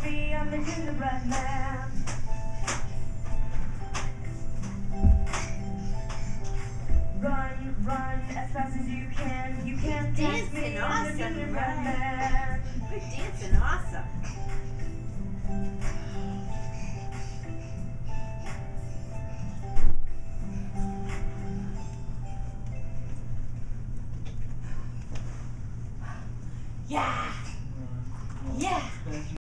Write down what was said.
me, I'm the gingerbread man. Run, run as fast as you can. You can't dance me, I'm the gingerbread man. Good dancing, awesome. Yeah. Yeah.